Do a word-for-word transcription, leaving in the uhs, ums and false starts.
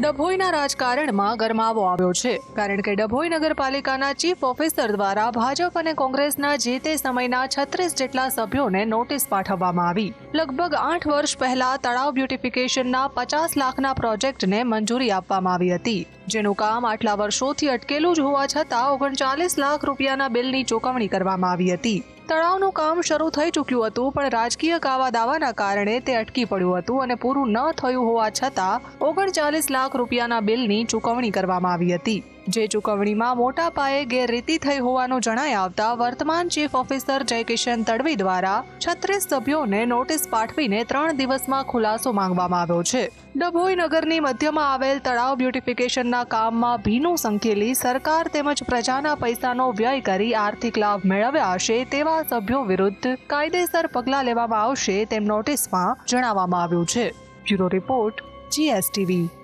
ડભોઈના રાજકારણમાં ગરમાવો આવ્યો છે, કારણ કે ડભોઈ નગરપાલિકાના ચીફ ઓફિસર દ્વારા ભાજપ અને કોંગ્રેસના જે તે સમયના છત્રીસ જેટલા સભ્યોને નોટિસ પાઠવવામાં આવી. લગભગ આઠ વર્ષ પહેલા તળાવ બ્યુટિફિકેશનના પચાસ લાખના પ્રોજેક્ટને મંજૂરી આપવામાં આવી હતી, જેનું કામ આટલા વર્ષોથી અટકેલું જ હોવા છતાં ઓગણચાલીસ લાખ રૂપિયાના બિલની ચૂકવણી કરવામાં આવી હતી. તળાવનું કામ શરૂ થઈ ચૂક્યું હતું, પણ રાજકીય કાવા દાવાના કારણે તે અટકી પડ્યું હતું અને પૂરું ન થયું હોવા છતાં ઓગણચાલીસ લાખ રૂપિયાના બિલની ચૂકવણી કરવામાં આવી હતી, જે ચૂકવણીમાં મોટા પાયે ગેરરીતિ થઈ હોવાનું જણાઈ આવતા વર્તમાન ચીફ ઓફિસર જયકિશન તડવી દ્વારા છત્રીસ સભ્યોને નોટિસ પાઠવીને ત્રણ દિવસમાં ખુલાસો માંગવામાં આવ્યો છે. ડભોઈ નગરની મધ્યમાં આવેલ તળાવ બ્યુટિફિકેશનના કામમાં ભીનું સંકેલી સરકાર તેમજ પ્રજાના પૈસાનો વ્યય કરી આર્થિક લાભ મેળવ્યા હશે તેવા સભ્યો વિરુદ્ધ કાયદેસર પગલાં લેવામાં આવશે તેમ નોટિસમાં જણાવવામાં આવ્યું છે. Bureau report, GSTV.